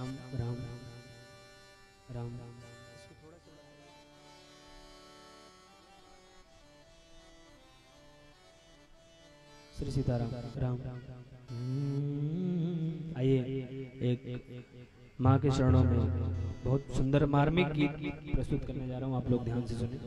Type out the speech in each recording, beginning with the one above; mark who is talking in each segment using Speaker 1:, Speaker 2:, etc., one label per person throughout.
Speaker 1: राम राम श्री सीताराम राम। आइए एक माँ के चरणों में बहुत सुंदर मार्मिक गीत प्रस्तुत करने जा रहा हूँ, आप लोग ध्यान से सुनिए।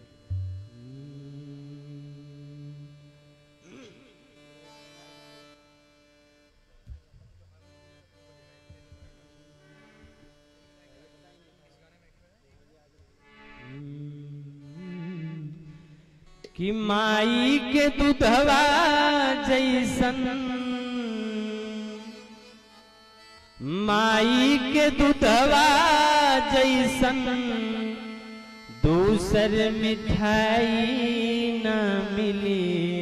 Speaker 1: कि माई के दूधवा जैसन, माई के दूधवा जैसन दूसर मिठाई न मिली।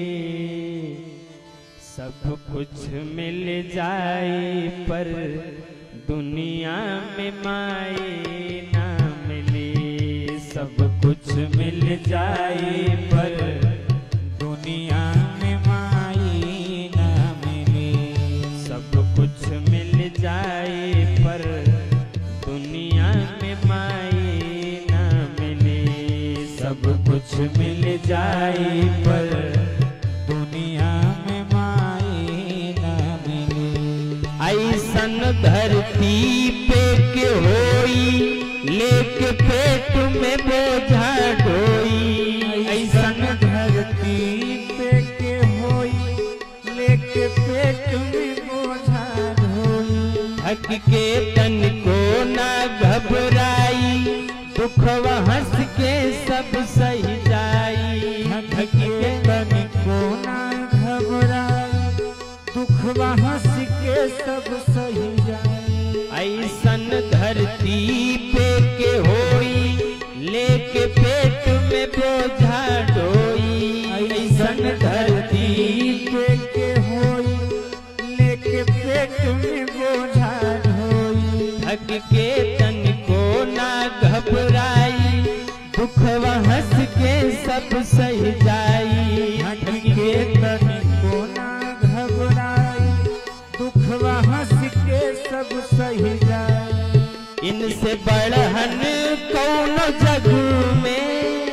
Speaker 1: सब कुछ मिल जाए पर दुनिया में माई न मिली। सब कुछ मिल जाए पर दुनिया में माई न मिली। सब कुछ मिल जाए पर दुनिया में माई न मिली। सब कुछ मिल जाए पर दुनिया में माई न मिली। ऐसन धरती पे के होई लेके पेट में बोझा ढोई। ऐसन धरती पे के होई लेके पेट में बोझा ढोई। हक के तन को ना घबराई, दुखवा हंस के सब सही जाई। हक के तन को ना घबराई, दुखवा हंस के सब सही जाई। ऐसन धरती पे के होई लेके पेट में बोझा ढोई। ऐसन धरती पे के होई लेके पेट में बोझा ढोई। थक के तन को ना घबराई, दुखवा हंस के सब सही जाई। थक के तन को ना घबराई, दुखवा हंस के सब सही जाए। इनसे बढ़हन कौन जग में,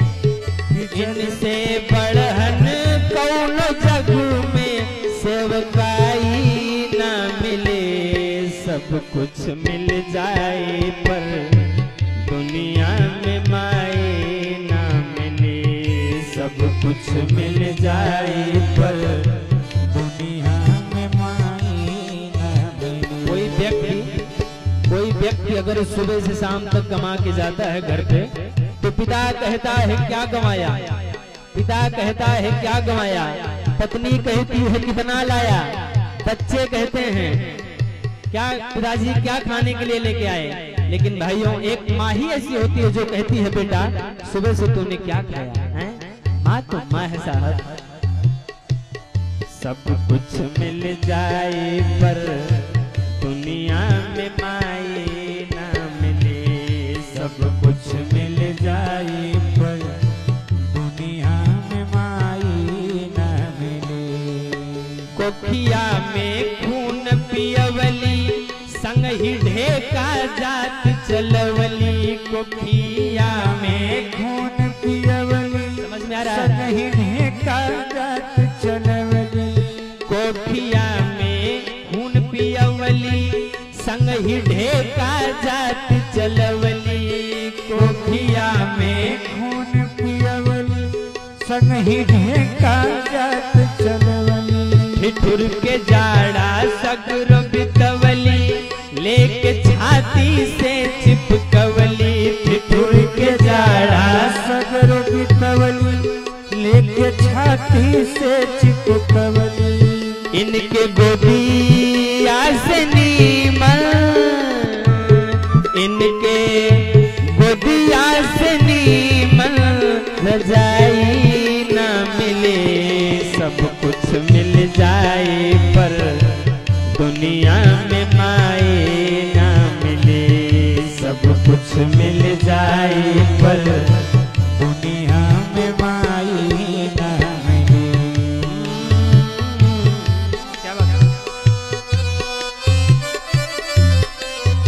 Speaker 1: इनसे बढ़हन कौन जग में सेवकाई न मिले। सब कुछ मिल जाए पर दुनिया में माई न मिले। सब कुछ मिल जाए पर दुनिया में माई न मिले। कोई व्यक्ति अगर सुबह से शाम तक कमा के जाता है घर पे, तो पिता कहता है क्या कमाया, पिता कहता है क्या कमाया, पत्नी कहती है कितना लाया, बच्चे कहते हैं क्या पिताजी क्या खाने के लिए लेके आए। लेकिन भाइयों एक माँ ही ऐसी होती है जो कहती है बेटा सुबह से तूने क्या खाया है। माँ तो माँ है साहब। सब कुछ मिल जाए पर दुनिया में माई न मिले। सब कुछ मिल जाए पर दुनिया में माई न मिले। कोखिया में खून पियवली, संग ही ढेका जात चलवली। कोखिया में खून पियवली, समझ में आ रहा है, संग ही ढेका जात चलवली। कोखिया में खून पियवली, संग ही ढेका जात चलवली। कोखिया में खून पियवली, संग ही ढेका जात चलवली। ठिठुर के जाड़ा सगर बितवली, लेके छाती से चिपकवली। ठिठुर के जाड़ा सगर बितवली, लेके छाती से चिपकवली। इनके गोदिया से नीमल, इनके गोदिया से नीमल रजाई न मिले। सब कुछ मिल जाए पर दुनिया में माई न मिले। सब कुछ मिल जाए पर दुनिया में माई न मिले। क्या बात है?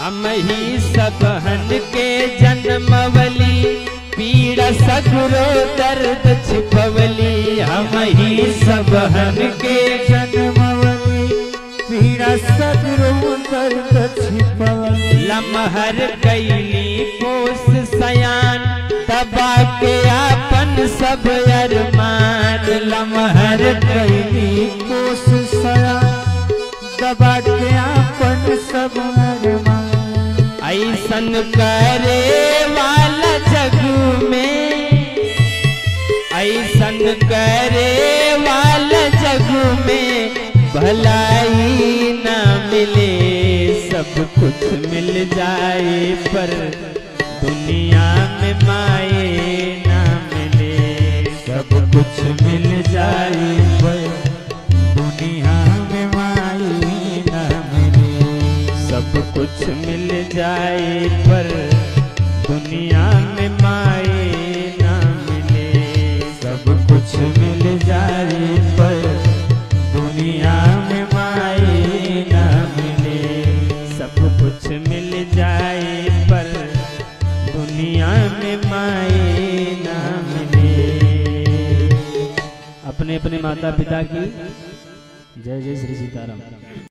Speaker 1: हम ही सबहन के जन्मवली, पीड़ा सगरो दर्द छिपवली। हम ही सबहन के
Speaker 2: जन्मवली, पीड़ा सगरो दर्द छिपवली।
Speaker 1: लमहर कैली पोस सयान, दबा के आपन सब अरमान। लमहर
Speaker 2: कैली पोस सयान, दबा के आपन सब अरमान।
Speaker 1: ऐसन करे वाला जग में, ऐसन करे वाला जग में भलाई ना मिले। सब कुछ मिल जाए पर दुनिया में माए ना मिले।
Speaker 2: सब कुछ मिल जाए पर दुनिया में माए ना मिले।
Speaker 1: सब कुछ मिल जाए पर दुनिया में माए ना मिले।
Speaker 2: सब कुछ मिल जाए पर दुनिया में माए ना मिले।
Speaker 1: सब कुछ मिल जाए पर दुनिया में माए ना मिले। अपने अपने माता पिता की जय जय श्री सीताराम।